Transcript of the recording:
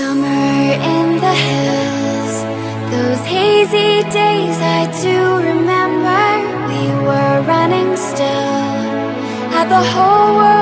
Summer in the hills, those hazy days I do remember. We were running still, had the whole world